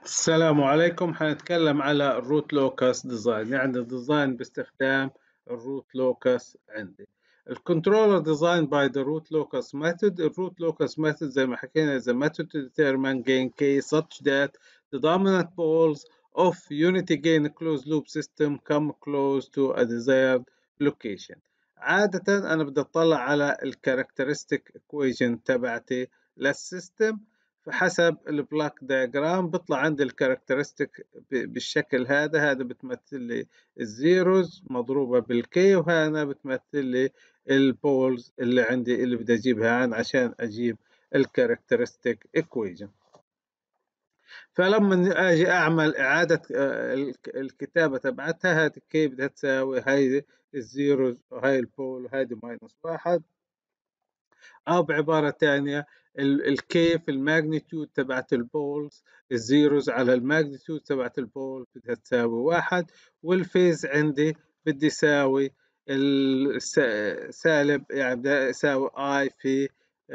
السلام عليكم. حنتكلم على الروت لوكس ديزاين، يعني ديزاين باستخدام الروت لوكس. عندي الكنترولر ديزاين باي ذا روت لوكس ميثود. الروت لوكس ميثود زي ما حكينا is a method to determine gain k such that the dominant poles of unity gain closed loop system come close to a desired location. عادة أنا بدي أطلع على الكاركترستيك equation تبعتي للسيستم. فحسب البلاك دياجرام بيطلع عندي الكاركترستيك بالشكل هذا بتمثل لي الزيروز مضروبة بالكي، وهنا بتمثل لي البولز اللي عندي اللي بدي اجيبها عشان اجيب الكاركترستيك ايكويجن. فلما اجي اعمل اعادة الكتابة تبعتها، هذه كي بدها تساوي هاي الزيروز وهاي البول وهذه -1، أو بعبارة تانية الكيف الماجنتيود تبعت البولز، الزيروز على الماجنتيود تبعت البول بدها تساوي 1، والفيز عندي بدي يساوي سالب، يعني بدها يساوي اي في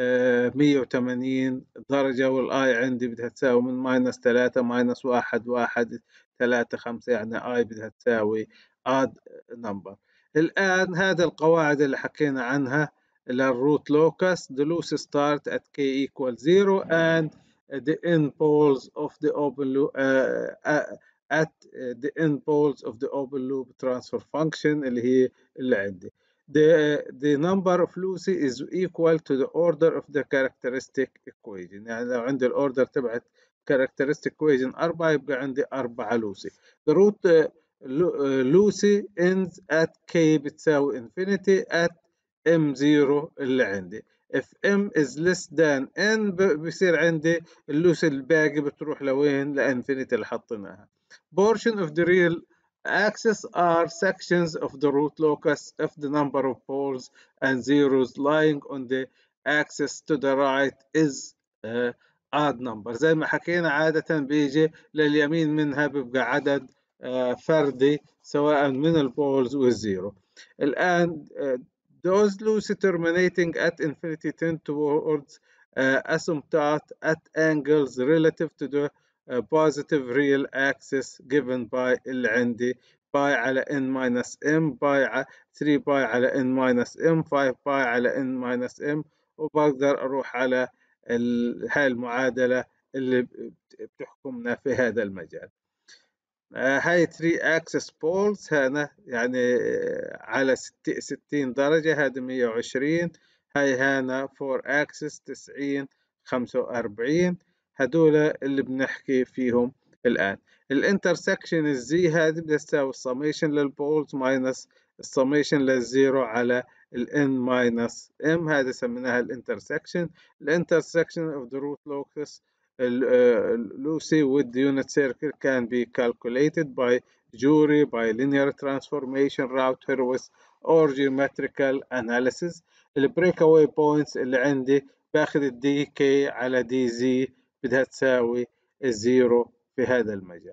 180 درجة، والاي عندي بدها تساوي من -3 -1 1 3 5، يعني اي بدها تساوي odd number. الآن هذا القواعد اللي حكينا عنها للروت لوكس. the loose start at k equals 0 and the end poles of the open loop at the end poles of the open loop transfer function اللي هي اللي عندي. the number of loci is equal to the order of the characteristic equation. يعني لو عندي الاوردر تبعت characteristic equation 4 يبقى عندي 4 لوسي. the root لوسي ends at k بتساوي infinity at m0 اللي عندي. if m is less than n بصير عندي اللوسي الباقي بتروح لوين؟ لانفينيتي اللي حطيناها. portion of the real axis are sections of the root locus of the number of poles and zeros lying on the axis to the right is odd number. زي ما حكينا عادة بيجي لليمين منها بيبقى عدد فردي سواء من البولز والزيرو. الآن those loci terminating at infinity tend towards asymptote at angles relative to the positive real axis given by اللي عندي باي على n minus m، باي 3 باي على n minus m، 5 باي على n minus m، وبقدر أروح على هاي المعادلة اللي بتحكمنا في هذا المجال. هاي 3 axis poles هنا يعني على 60 درجة، هذا 120. هاي هنا 4 axis 90 45. هدول اللي بنحكي فيهم الآن. الانترسكشن الزي هذه بدها تساوي السميشن للبولز ماينس السميشن للزيرو على الان ماينس ام، هذا سميناها الانترسكشن. الانترسكشن of the root locus Lucy with the unit circle can be calculated by Jury, by linear transformation route Hurwitz or geometrical analysis. البريكاواي بوينتس اللي عندي باخذ الدي كي على دي زي بدها تساوي الزيرو في هذا المجال.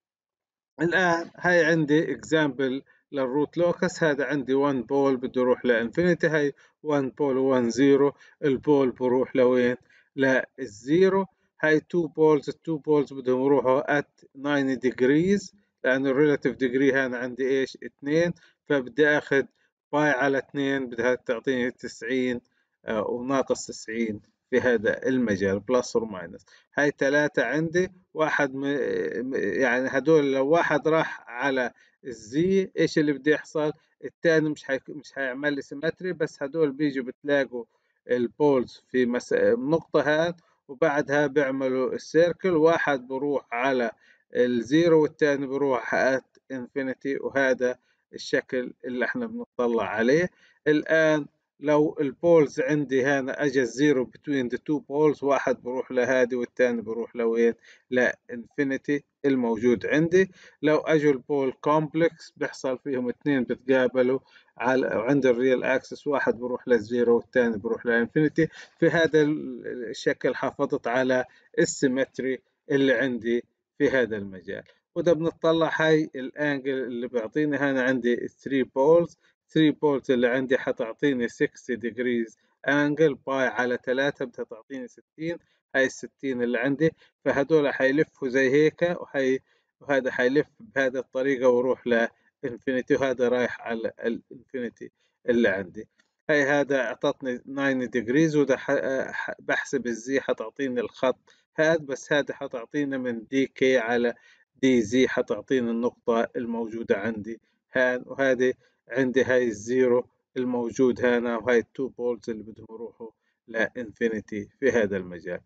الآن هاي عندي example للروت لوكس. هذا عندي 1 بول بده يروح لانفينيتي، هاي 1 بول 1 0، البول بروح لوين؟ للزيرو. هاي 2 بولز، ال 2 بولز بدهم يروحوا at 90 degrees، لأن الريلاتيف ديجري هنا عندي ايش؟ 2، فبدي اخذ باي على 2 بدها تعطيني 90 وناقص 90 في هذا المجال بلس اور ماينس. هاي 3 عندي، واحد يعني هدول لو واحد راح على الزي ايش اللي بده يحصل؟ الثاني مش هيعمل لي سيمتري، بس هدول بيجوا بتلاقوا البولز في النقطة هاد، وبعدها بيعملوا السيركل، واحد بروح على الزيرو والثاني بروح ات انفينيتي، وهذا الشكل اللي احنا بنطلع عليه. الآن لو البولز عندي هنا اجى الزيرو between the two poles، واحد بروح لهادي والثاني بروح لوين؟ لانفينيتي الموجود عندي. لو اجوا البول كومبلكس بيحصل فيهم اثنين بتقابلوا على عند الريال اكسس، واحد بروح للزيرو والثاني بروح للانفينيتي. في هذا الشكل حافظت على السيمتري اللي عندي في هذا المجال. وده بنطلع هاي الانجل اللي بيعطيني هنا عندي 3 بولز، 3 بولز اللي عندي حتعطيني 60 degrees angle، باي على 3 بدها تعطيني 60. هاي ال60 اللي عندي، فهدول حيلفوا زي هيك، وهذا حيلف بهذه الطريقة ويروح لإنفينيتي، وهذا رايح على الإنفينيتي اللي عندي. هاي هذا أعطتني 90 degrees، وده بحسب الزي حتعطيني الخط هذا، بس هذا حتعطينا من دي كي على دي زي، حتعطيني النقطة الموجودة عندي هان، وهذه عندي هاي الزيرو الموجود هنا، وهاي التو بولز اللي بدهم يروحوا لإنفينيتي في هذا المجال.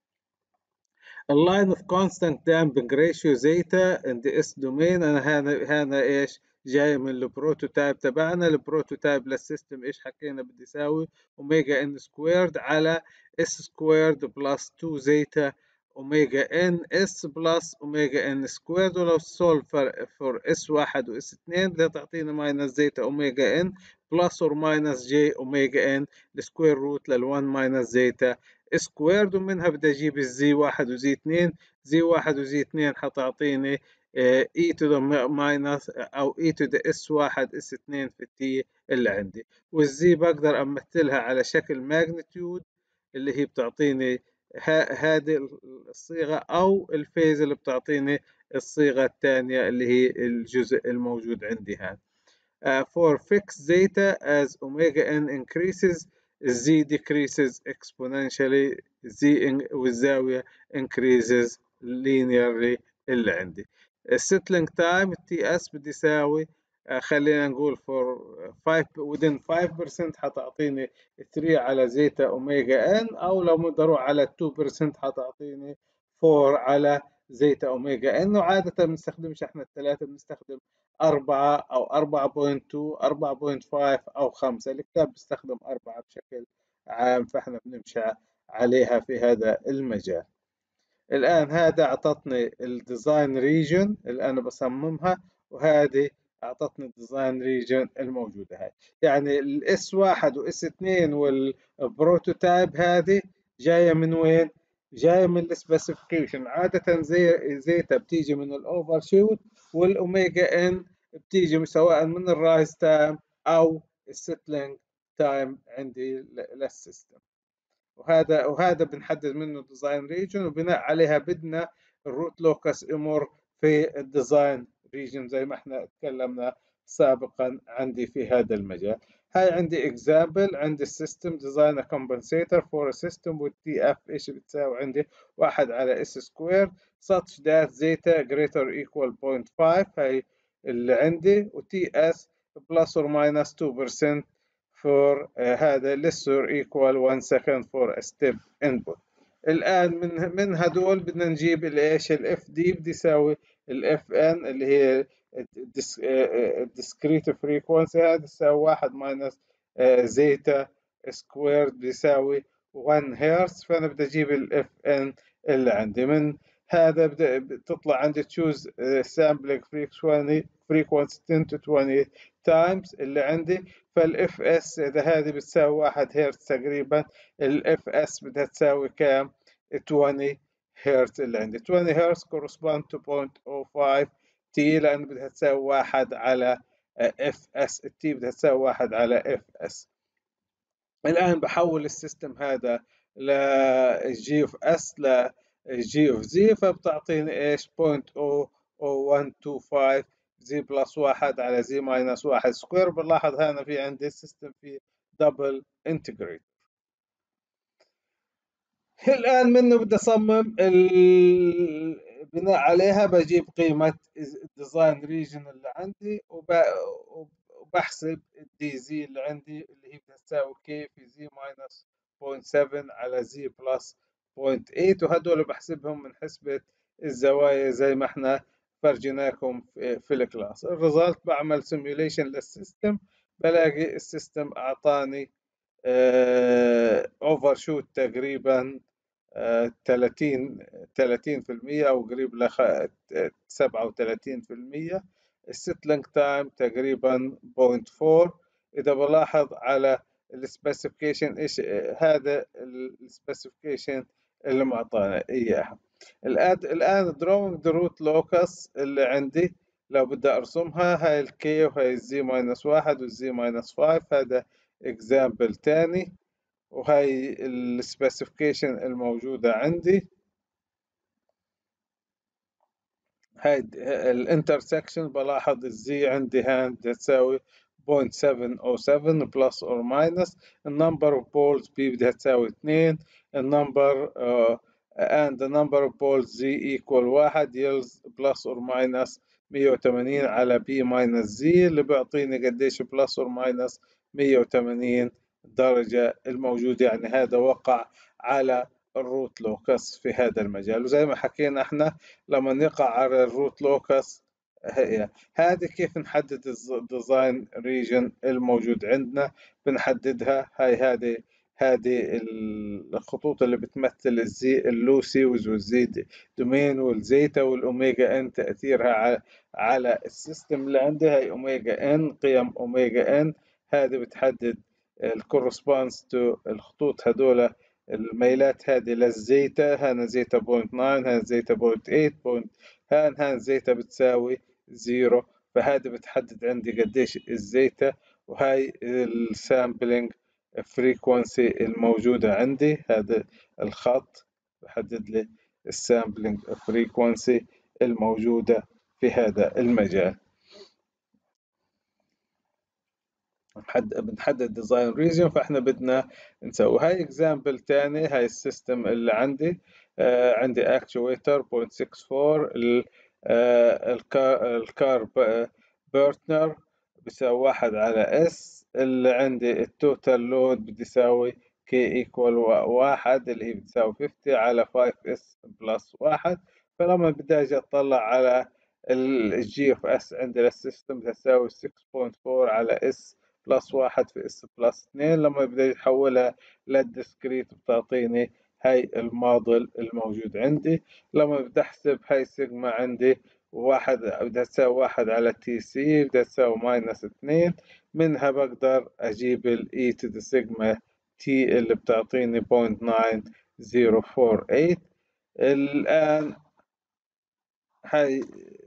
اللاين اوف كونستانت دامبنج ريشيو زيتا ان دي اس دومين. انا هنا ايش جاي من البروتوتايب تبعنا. البروتوتايب للسيستم ايش حكينا بده يساوي؟ اوميجا ان سكويرد على اس سكويرد بلس 2 زيتا اوميجا ان اس بلس اوميجا ان سكويرد. ولو سولف فور اس واحد واس 2 بدها تعطينا ماينس زيتا اوميجا ان بلس اور ماينس جي اوميجا ان السكوير روت لل1 ماينس زيتا سكويرد، ومنها بدي اجيب الزي واحد وزي اثنين. زي واحد وزي اثنين حتعطيني اي تو ذا ماينس او اي تو ذا اس واحد اس اثنين في التي اللي عندي. والزي بقدر امثلها على شكل ماجنتيود اللي هي بتعطيني هذه الصيغة، او الفيز اللي بتعطيني الصيغة الثانية اللي هي الجزء الموجود عندي هذا. For fixed zeta, as omega n increases, z decreases exponentially, والزاوية increases linearly اللي عندي. السيتلينج تايم تي اس بدي يساوي خلينا نقول for 5 within 5% حتعطيني 3 على زيتا اوميجا ان، او لو بدي اروح على 2% حتعطيني 4 على زيتا اوميجا ان. وعادة ما بنستخدمش احنا الثلاثة، بنستخدم 4 أو 4.2 4.5 أو 5. الكتاب بيستخدم 4 بشكل عام، فإحنا بنمشي عليها في هذا المجال. الآن هذا أعطتني الديزاين ريجن اللي أنا بصممها، وهذه أعطتني الديزاين ريجن الموجودة هاي. يعني الاس واحد واس اثنين والبروتوتايب هذه جاية من وين؟ جاية من السبيسيفيكيشن. عادة زيتا بتيجي من الأوفر شوت، والأوميجا إن بتيجي سواء من الرايز تايم أو السيتلينج تايم عندي للسيستم. وهذا بنحدد منه ديزاين ريجن، وبناء عليها بدنا الروت لوكس يمر في الديزاين ريجن زي ما احنا تكلمنا سابقا عندي في هذا المجال. هاي عندي اكزامبل، عندي السيستم ديزاين كومبنسيتور فور سيستم والتي اف ايش بتساوي عندي 1 على اس سكوير such that zeta greater equal 0.5. هاي اللي عندي، وتي اس plus or minus 2% for هذا less or equal 1 second for a step input. الآن من هدول بدنا نجيب الايش الاف دي بدي يساوي الاف ان اللي هي discrete frequency، هذا يساوي 1 minus زيتا سكوير بيساوي 1 هرتز. فأنا بدي أجيب الاف ان اللي عندي. من هذا بتطلع عندي تشوز sampling frequency 10 to 20 times اللي عندي. فالاف اس اذا هذه بتساوي 1 هرتز تقريبا، الاف اس بدها تساوي كام؟ 20 هرتز اللي عندي. 20 هرتز correspond to 0.05 تي، لان بدها تساوي 1 على اف اس. التي بدها تساوي 1 على اف اس. الان بحول السيستم هذا لجي اوف اس لجي اوف زي، فبتعطيني ايش؟ 0.00125 زي بلس 1 على زي ماينس 1 سكوير. بنلاحظ هنا في عندي السيستم في دبل انتجريت. الآن منه بدي أصمم بناء عليها بجيب قيمة الديزاين ريجن اللي عندي، وبحسب الدي زي اللي عندي اللي هي بتساوي كي في زي ماينس 0.7 على زي بلس 0.8، وهدول بحسبهم من حسبة الزوايا زي ما احنا فرجيناكم في الكلاس. الريزلت بعمل سيميوليشن للسيستم، بلاقي السيستم أعطاني اوفر شوت تقريبا 30% او قريب ل 37%. السيتلينج تايم تقريبا 0.4. اذا بلاحظ على السبيسيفيكيشن ايش هذا السبيسيفيكيشن اللي معطانا اياها. الان دروينج ذا روت لوكس اللي عندي لو بدي ارسمها، هاي الكي وهاي الزي ماينس 1 والزي ماينس 5. هذا اكزامبل تاني. وهي السبيسيفيكيشن الموجودة عندي. هاي الانترسكشن بلاحظ الزي عندي هاند تساوي 0.707 بلس اور ماينس. النمبر اوف بولز بي بدها تساوي 2. النمبر and the number of balls z equal 1 yields بلس اور ماينس 180 على b minus z اللي بيعطيني قديش بلس اور ماينس 180 درجة الموجودة. يعني هذا وقع على الروت لوكس في هذا المجال. وزي ما حكينا احنا لما نقع على الروت لوكس هذه كيف نحدد الديزاين ريجن الموجود عندنا. بنحددها هذه الخطوط اللي بتمثل الزي اللوسي والزي دومين والزيتا والاوميجا ان تاثيرها على السيستم اللي عندي. هي اوميجا ان قيم اوميجا ان هذه بتحدد الكورسبونس تو الخطوط هذول الميلات هذه للزيتا. هنا زيتا 0.9 هنا زيتا 0.8 هان زيتا بتساوي 0. فهذا بتحدد عندي قديش الزيتا. وهاي السامبلينج فريكونسي الموجودة عندي. هذا الخط بحدد لي السامبلينج فريكونسي الموجودة في هذا المجال. بنحدد ديزاين ريجن. فاحنا بدنا نسوي هاي اكزامبل تاني. هاي السيستم اللي عندي عندي اكتويتر 0.64 الكار بيرتنر بيساوي 1 على اس. اللي عندي التوتال لود بدي يساوي كي ايكوال 1 اللي هي بتساوي 50 على 5 اس بلس 1. فلما بدي اجي اطلع على الجي اوف اس عندي للسيستم بتساوي 6.4 على اس بلس 1 في اس بلس 2. لما بدي يحولها للديسكريت بتعطيني هاي الموديل الموجود عندي. لما بدي احسب هاي سيجما عندي بدها تساوي 1 على تي سي بدها تساوي ماينس 2. منها بقدر اجيب الاي تو ذا سيجما تي اللي بتعطيني 0.9048. الان هاي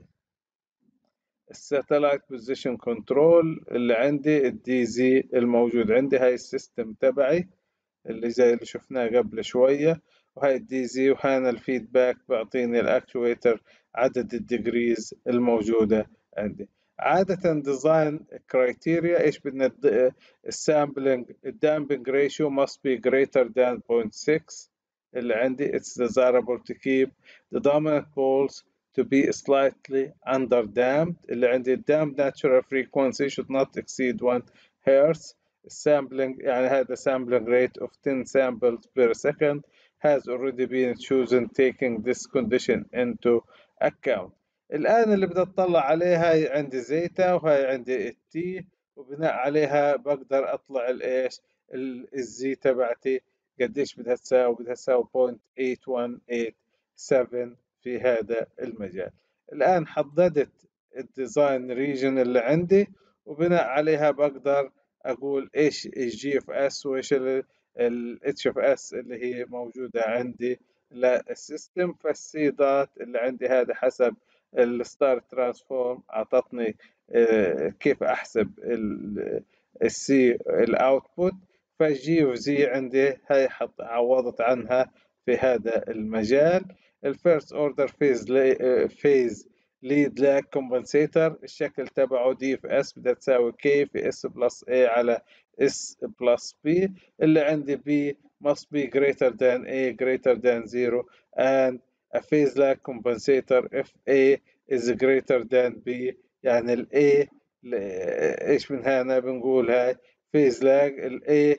الساتلايت بوزيشن كنترول اللي عندي الدي زي الموجود عندي. هاي السيستم تبعي اللي زي اللي شفناه قبل شوية. وهاي الدي زي وهنا الفيدباك بعطيني الاكتويتر عدد الديجريز الموجودة عندي. عادة ديزاين كرايتيريا ايش بدنا السامبلينج الدامبنج ريشيو must be greater than 0.6 اللي عندي. it's desirable to keep the dominant poles to be slightly under damped. اللي عندي damped natural frequency should not exceed 1 Hz. sampling يعني هذا sampling rate of 10 samples per second has already been chosen taking this condition into account. الآن اللي بدي أطلع عليها هاي عندي زيتا وهاي عندي التي. وبناء عليها بقدر أطلع الإيش الزي تبعتي قديش بدها تساوي. بدها تساوي 0.8187 في هذا المجال. الآن حددت الديزاين ريجن اللي عندي وبناء عليها بقدر أقول إيش الجي اف اس وإيش الاتش اف اس اللي هي موجودة عندي للسيستم. فالسي دوت اللي عندي هذا حسب الستار ترانسفورم أعطتني كيف أحسب السي الاوتبوت. فالجي اوف زي عندي هاي عوضت عنها في هذا المجال. الفيرست اوردر فيز ليد لاج كومبنسيتر الشكل تبعه دي اف اس بدها تساوي كي في اس بلس اي على اس بلس بي. اللي عندي بي must be greater than a greater than 0 and a phase lag compensator if a is greater than b. يعني ال A ايش من هنا بنقول هاي phase lag ال A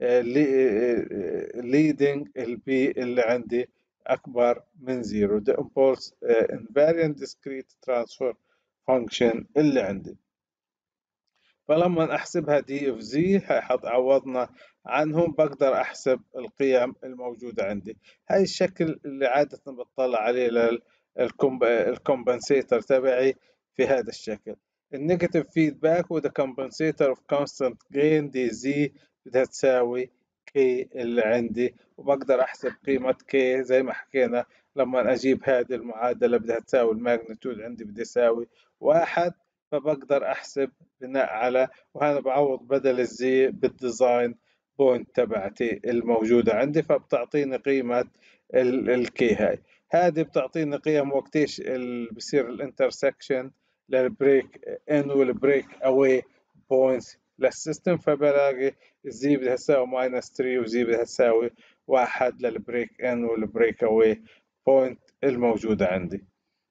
leading ال B اللي عندي أكبر من 0. the impulse invariant discrete transfer function اللي عندي. فلما احسبها دي اف زي عوضنا عنهم بقدر احسب القيم الموجودة عندي. هاي الشكل اللي عادة بطلع عليه للكمبنسيتر تبعي في هذا الشكل. النيجاتيف فيدباك وذا كمبنسيتر اوف كونستانت جين دي زي بدها تساوي كي اللي عندي. وبقدر احسب قيمة كي زي ما حكينا لما اجيب هذه المعادلة بدها تساوي الماجنتيود عندي بدها تساوي 1. فبقدر احسب بناء على وهذا بعوض بدل الزي بالديزاين بوينت تبعتي الموجودة عندي، فبتعطيني قيمة الكي هاي. هذه بتعطيني قيم وقتيش بصير الانترسكشن للبريك ان والبريك اواي بوينتس للسيستم، فبلاقي زي بدها تساوي ماينس 3 وزي بدها تساوي 1 للبريك ان والبريك اواي بوينت الموجودة عندي.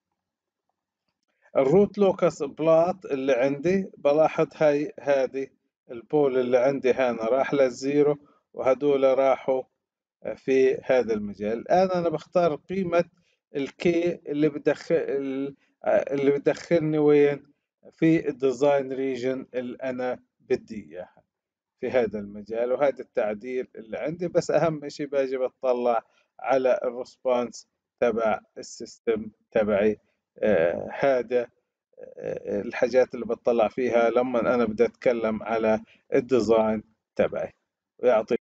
الروت لوكس بلات اللي عندي بلاحظ هذه البول اللي عندي هنا راح للزيرو وهدول راحوا في هذا المجال. الآن أنا بختار قيمة الكي اللي بدخلني وين في الديزاين ريجن اللي أنا بدي إياها في هذا المجال، وهذا التعديل اللي عندي. بس أهم شيء باجي بطلع على الريسبونس تبع السيستم تبعي. هذا الحاجات اللي بطلع فيها لما أنا بدي أتكلم على الديزاين تبعي. ويعطيك